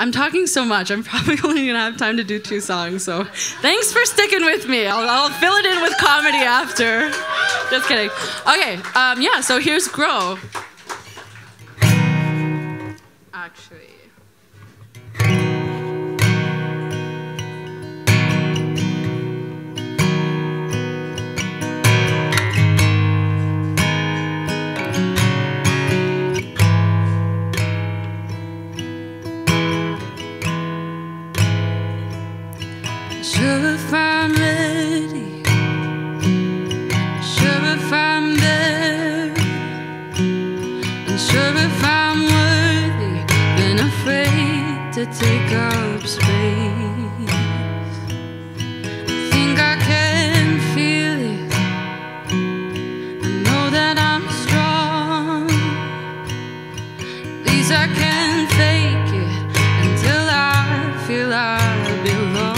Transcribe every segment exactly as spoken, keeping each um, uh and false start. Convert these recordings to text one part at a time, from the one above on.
I'm talking so much. I'm probably only gonna have time to do two songs, so thanks for sticking with me. I'll, I'll fill it in with comedy after. Just kidding. Okay, um, yeah, so here's Grow. Actually. Sure if I'm ready, sure if I'm there, and sure if I'm worthy, been afraid to take up space. I think I can feel it, I know that I'm strong, at least I can fake it until I feel I belong.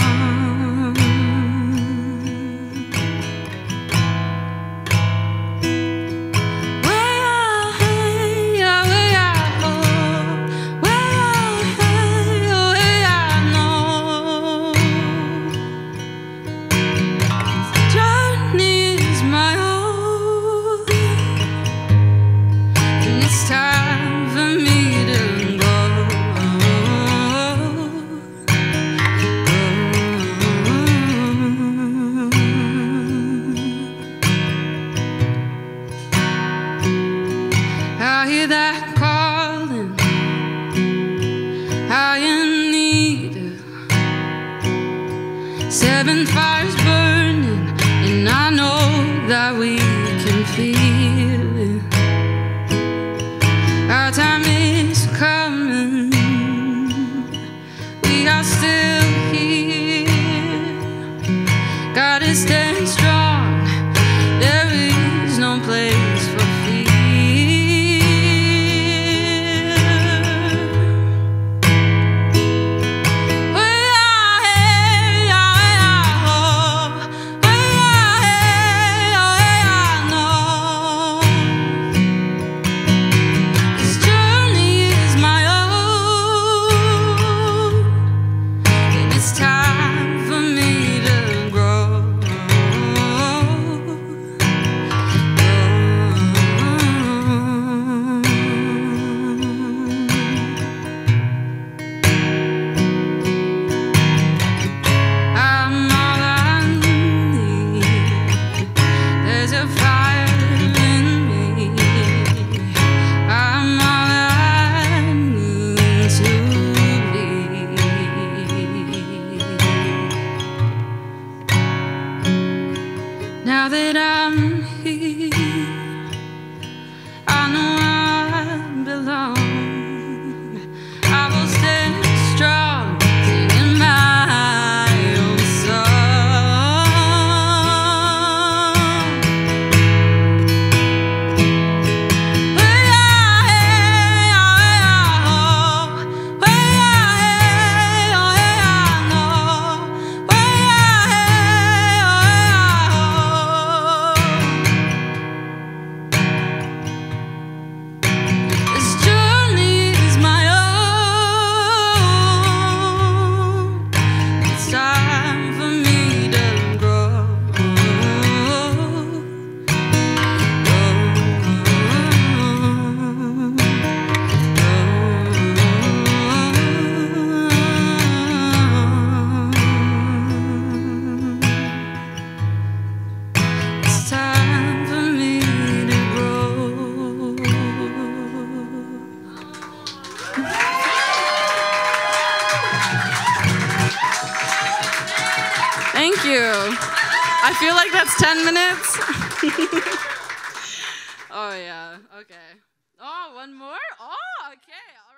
I hear that calling, how you need it. Seven fires burning, and I know that we can feel it. Our time is coming, we are still here. Gotta stand strong, there is no place for fear. Now that I'm here, I know I belong. I will stand strong, singing my own song. Way I hey, oh, way I hey, oh, way I know. Way I hey, oh, this journey is my own. It's time for me to grow. It's time for me to grow. Thank you. I feel like that's ten minutes. Oh, yeah. Okay. Oh, one more? Oh, okay. All right.